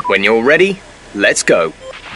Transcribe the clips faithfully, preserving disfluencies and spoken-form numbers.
When you're ready, let's go.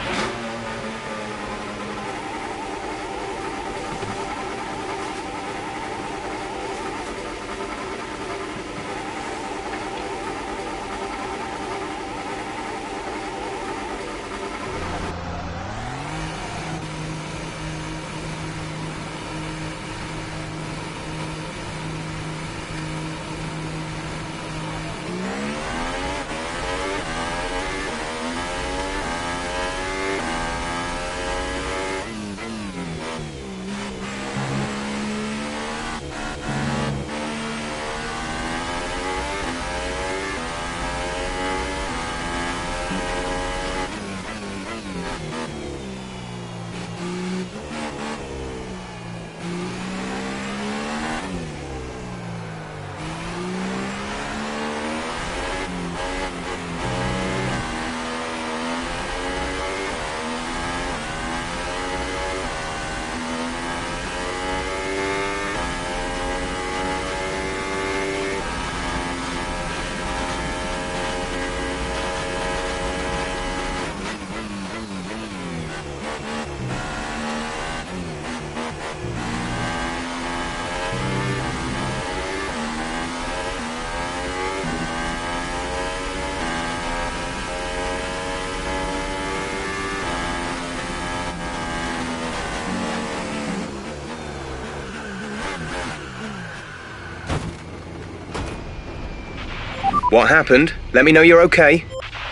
What happened? Let me know you're okay.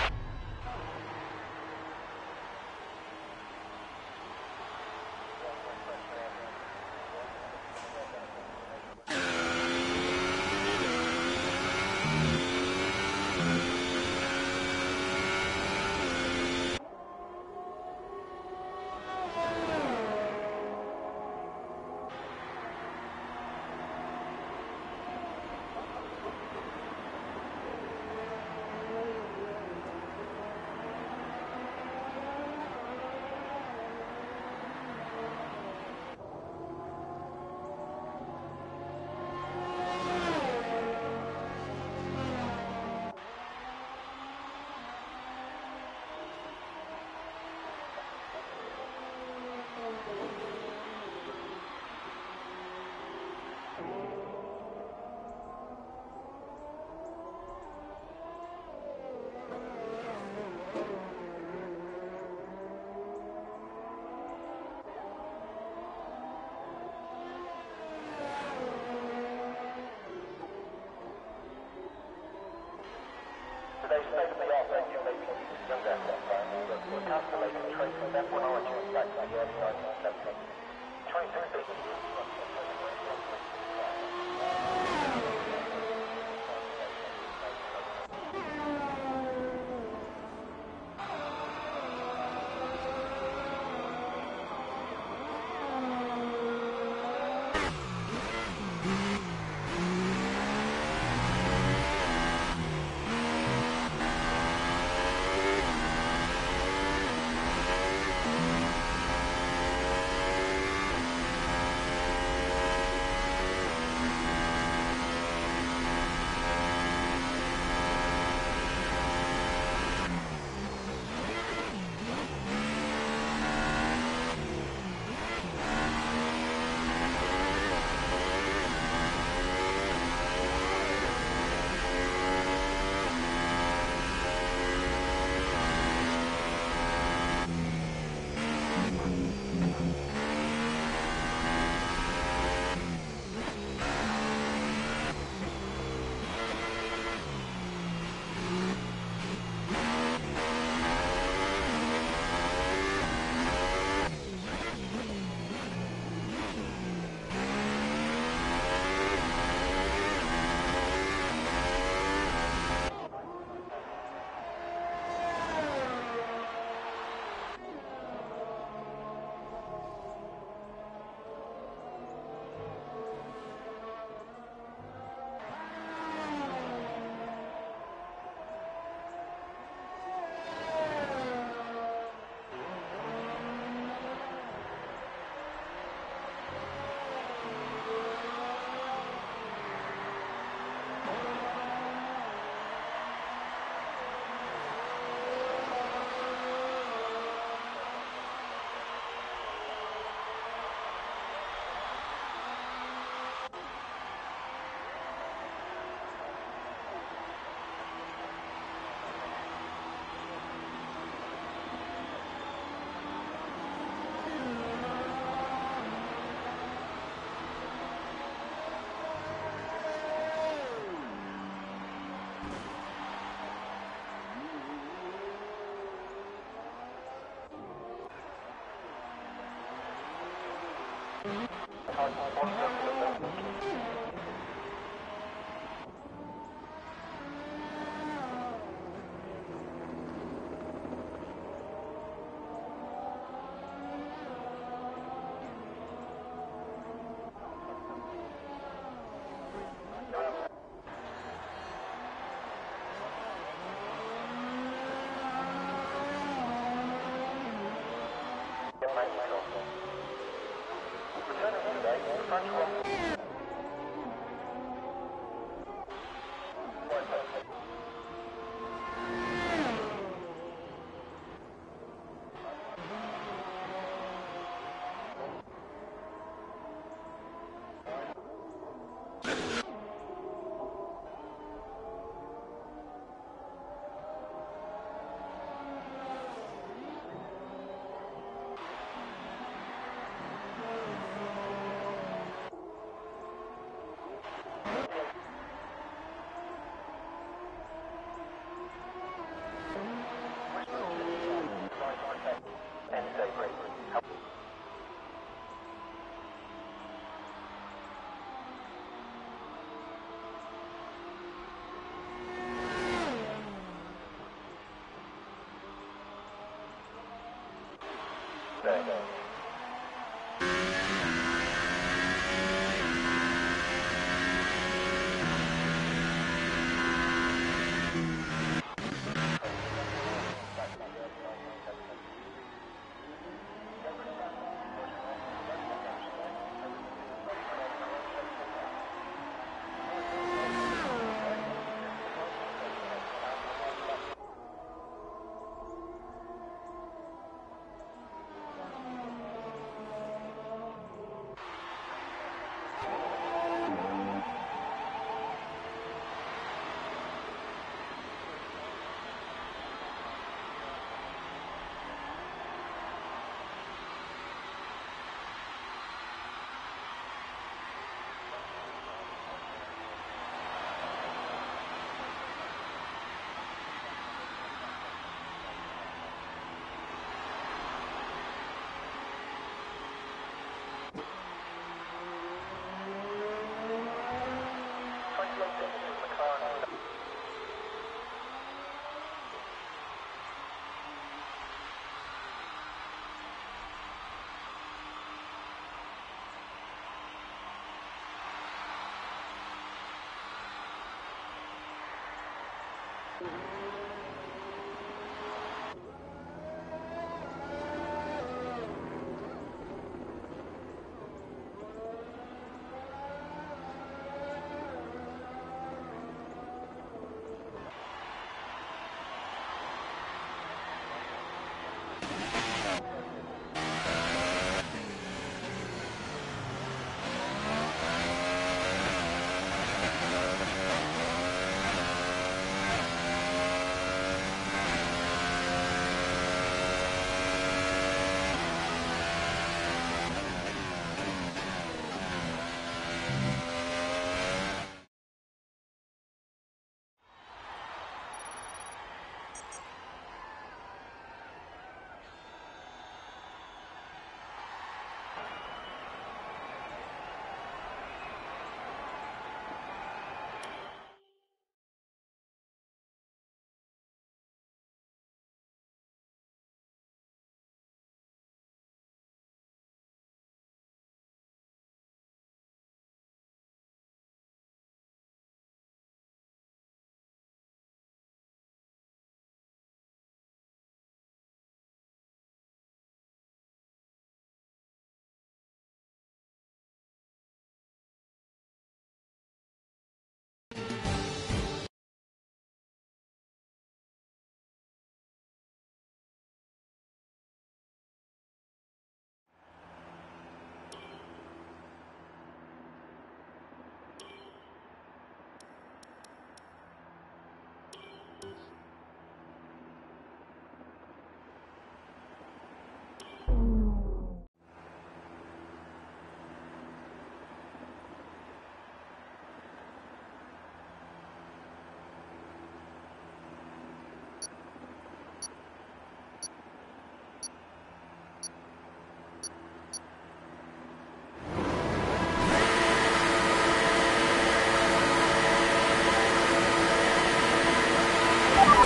Today's state-of-the-art venue may be used in young aircraft planes, but were calculated to trace from F one origins back to the early nineteen seventies. twenty sixteen.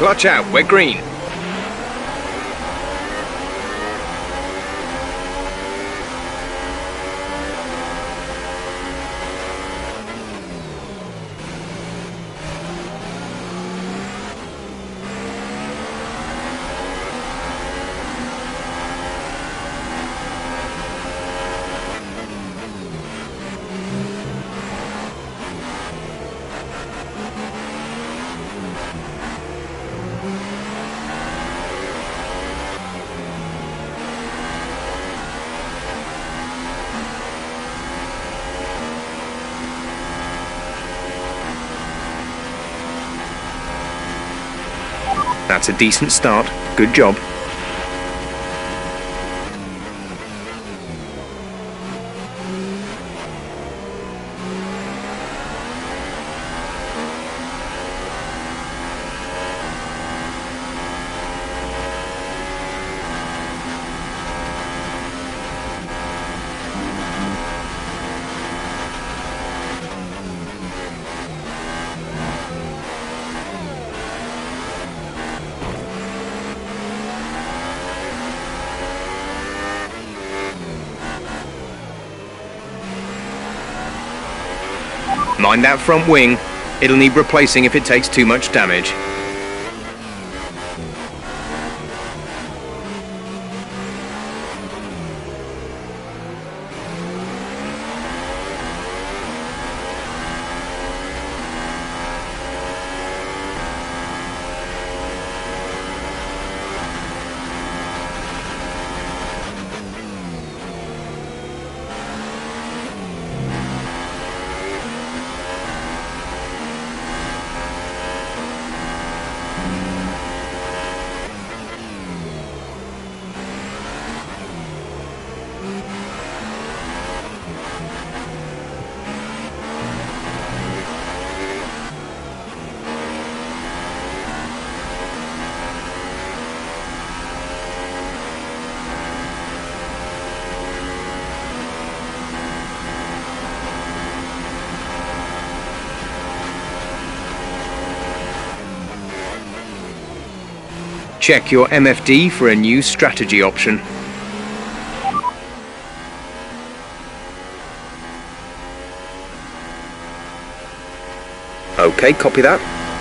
Clutch out, we're green. That's a decent start. Good job. Mind that front wing. It'll need replacing if it takes too much damage. Check your M F D for a new strategy option. Okay, copy that.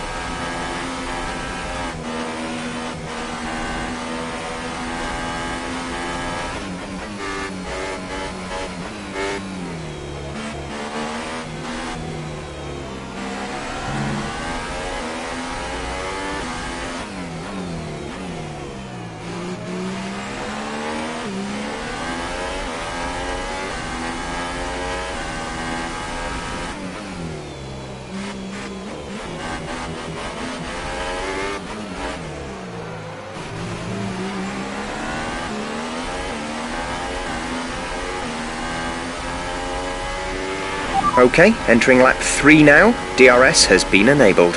Okay, entering lap three now. D R S has been enabled.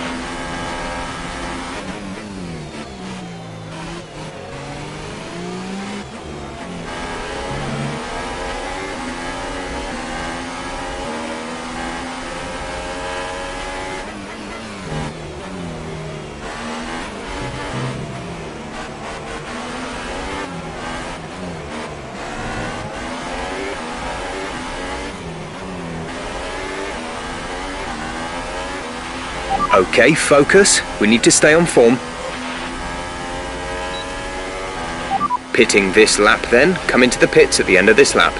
Okay, focus. We need to stay on form. Pitting this lap then. Come into the pits at the end of this lap.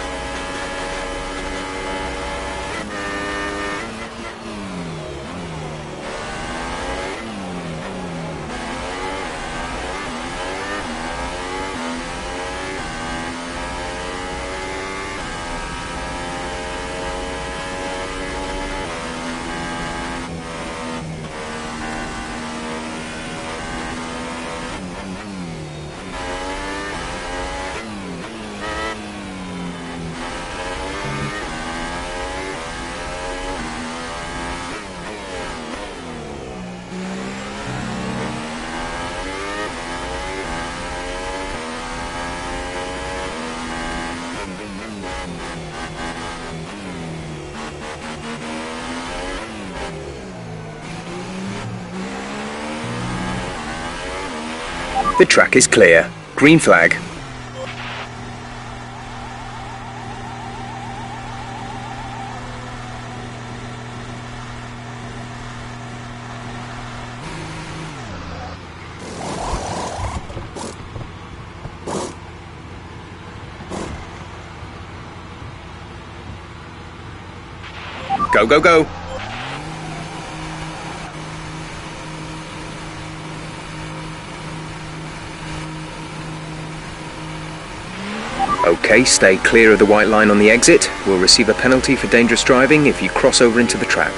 The track is clear. Green flag. Go, go, go. Okay, stay clear of the white line on the exit. We'll receive a penalty for dangerous driving if you cross over into the track.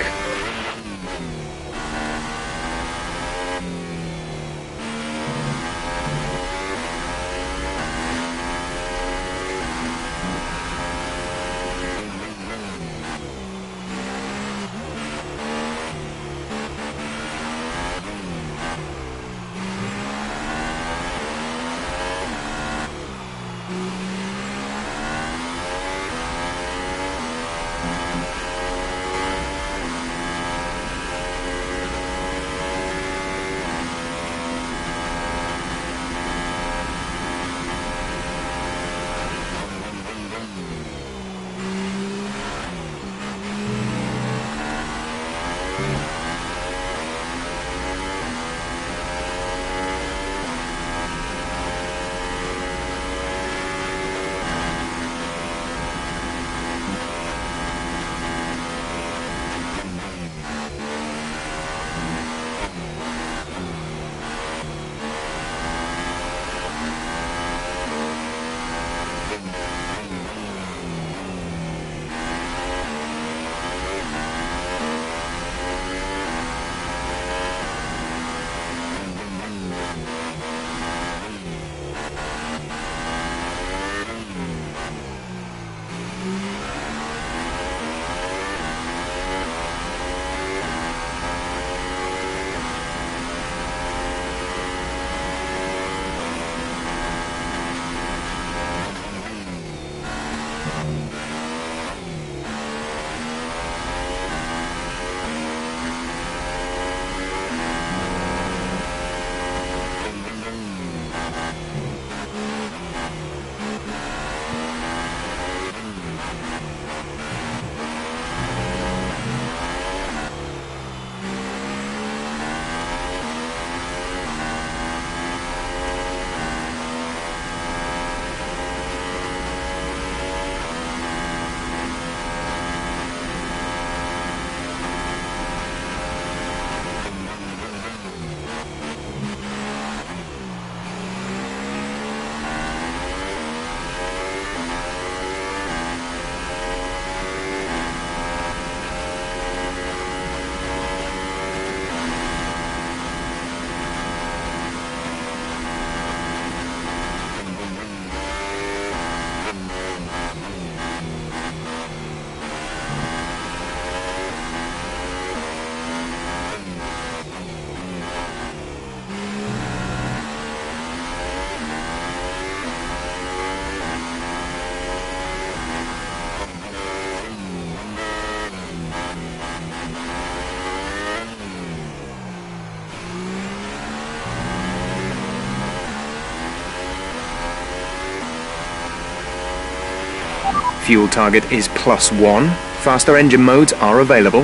Fuel target is plus one. Faster engine modes are available.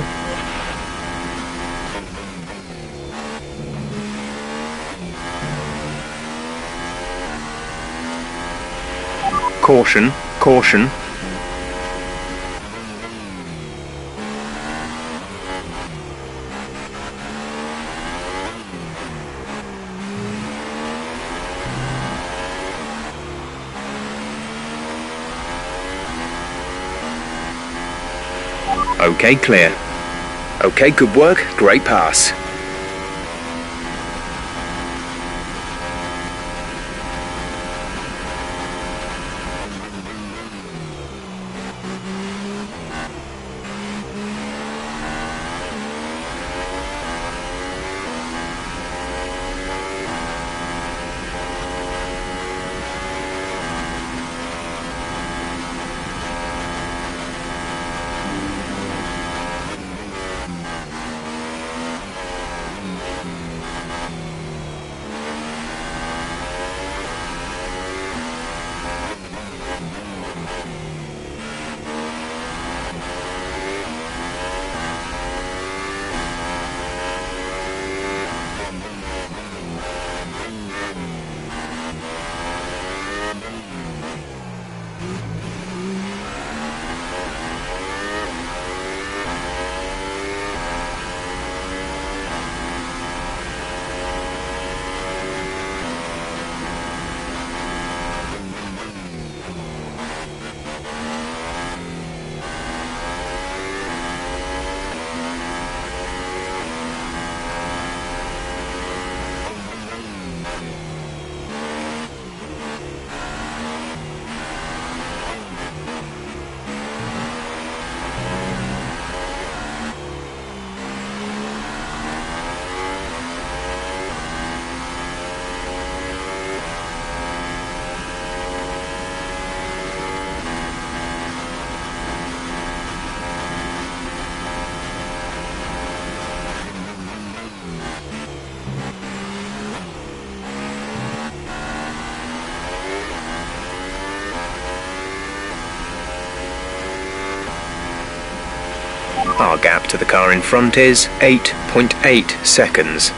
Caution, caution. Okay, clear. Okay, good work. Great pass. Our gap to the car in front is eight point eight seconds.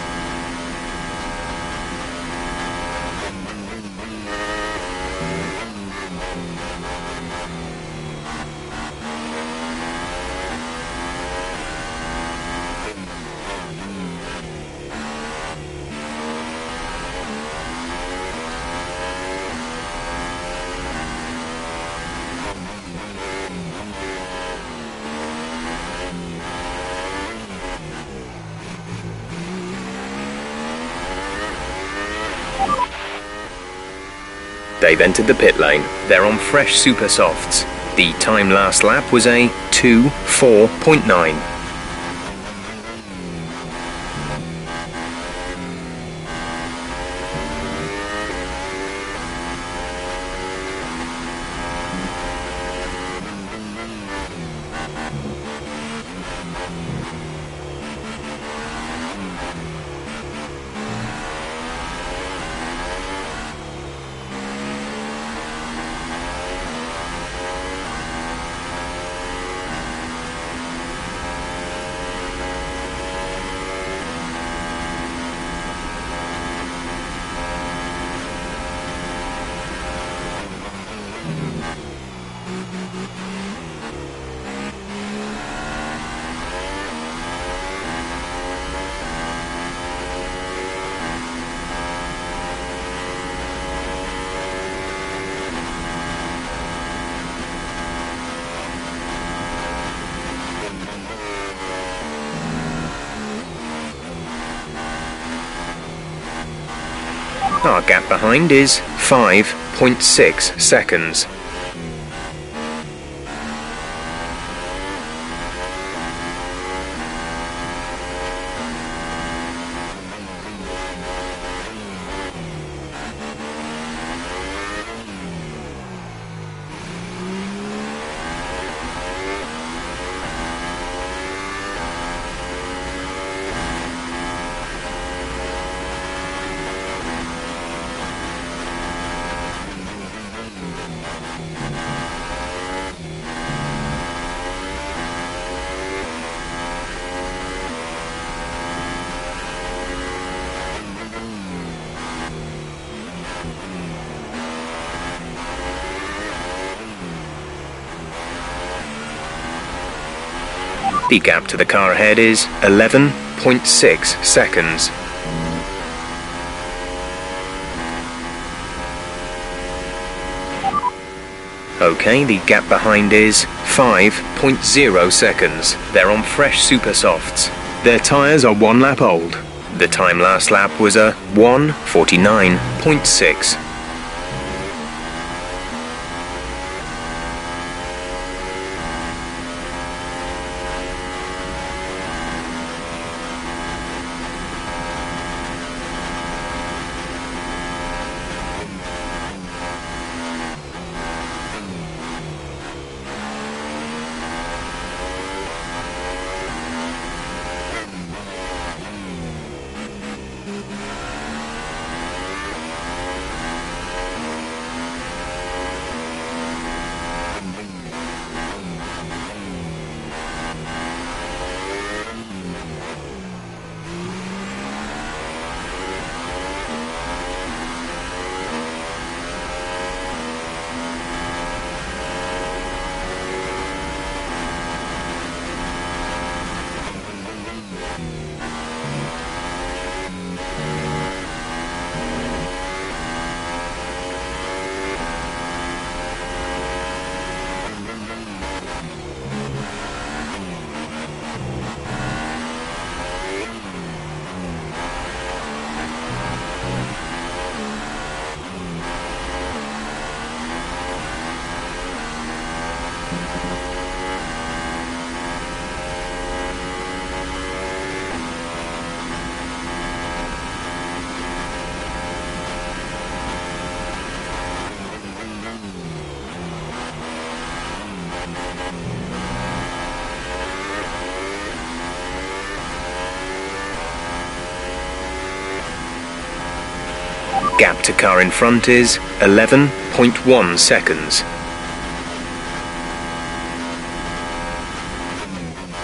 They've entered the pit lane. They're on fresh super softs. The time last lap was a two four point nine. Our gap behind is five point six seconds. The gap to the car ahead is eleven point six seconds. Okay, the gap behind is five point zero seconds. They're on fresh super softs. Their tyres are one lap old. The time last lap was a one forty-nine point six. Gap to car in front is eleven point one seconds.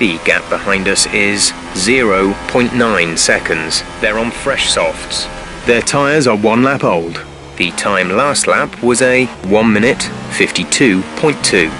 The gap behind us is zero point nine seconds. They're on fresh softs. Their tyres are one lap old. The time last lap was a one minute fifty-two point two.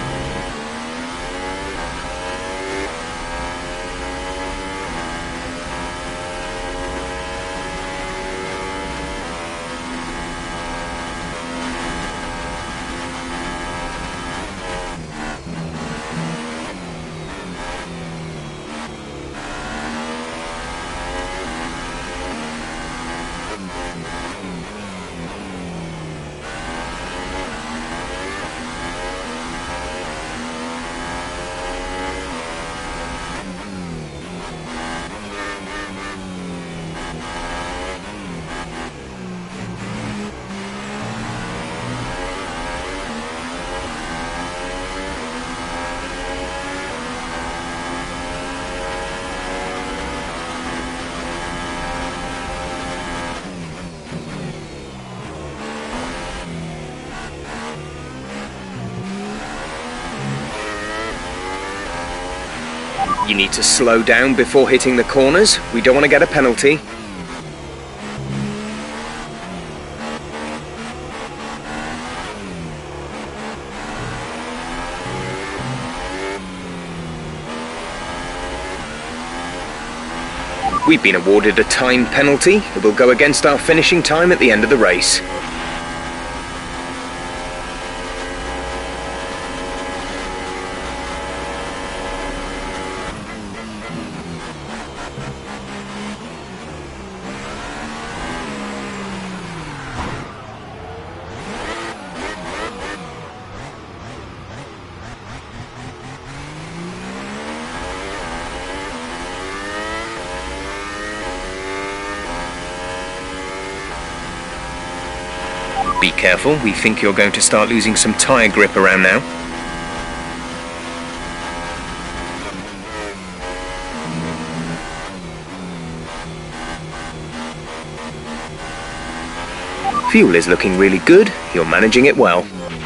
You need to slow down before hitting the corners. We don't want to get a penalty. We've been awarded a time penalty. It will go against our finishing time at the end of the race. Be careful, we think you're going to start losing some tyre grip around now. Fuel is looking really good, you're managing it well.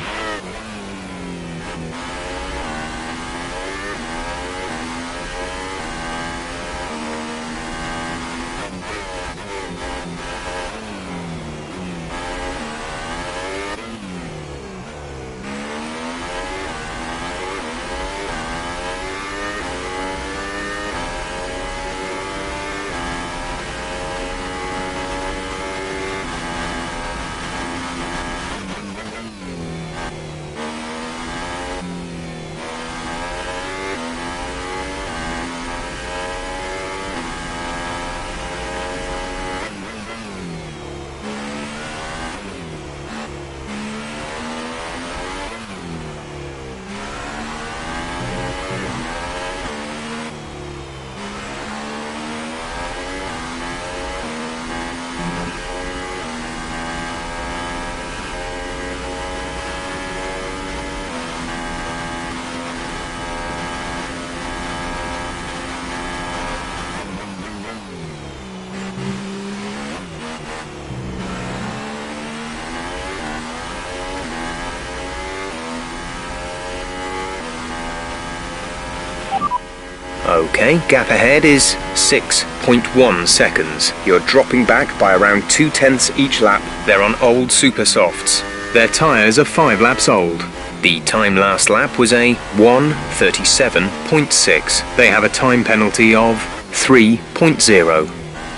Okay, gap ahead is six point one seconds. You're dropping back by around two tenths each lap. They're on old super softs. Their tyres are five laps old. The time last lap was a one thirty-seven point six. They have a time penalty of three point zero.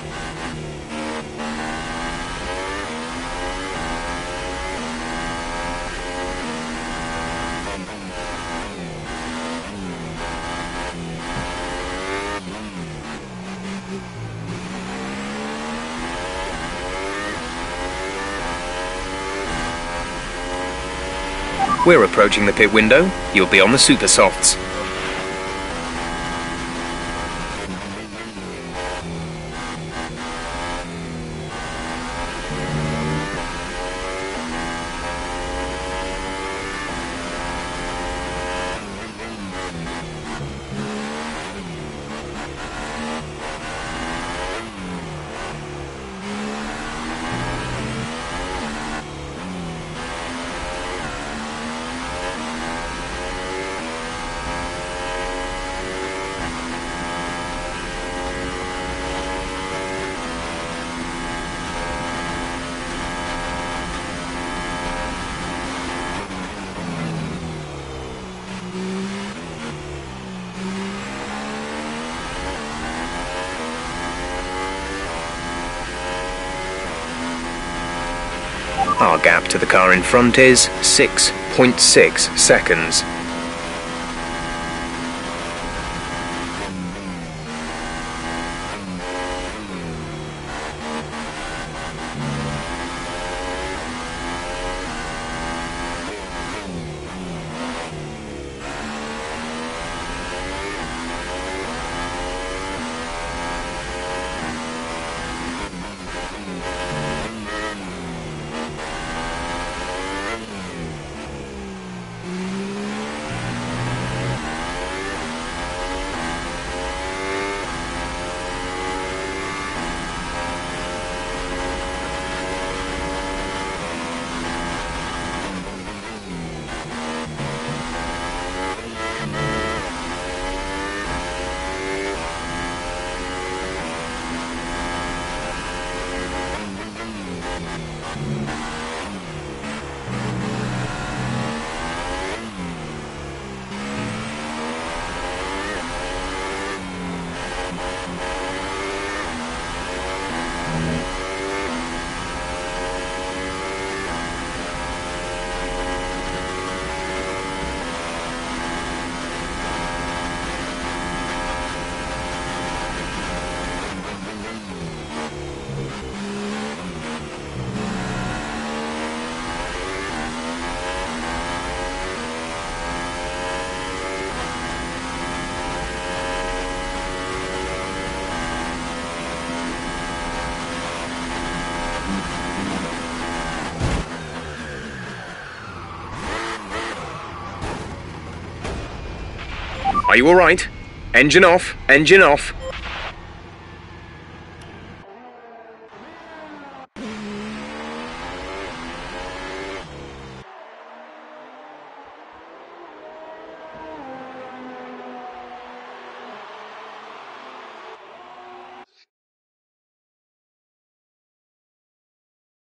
We're approaching the pit window. You'll be on the super softs. Our gap to the car in front is six point six seconds. Are you alright? Engine off, engine off.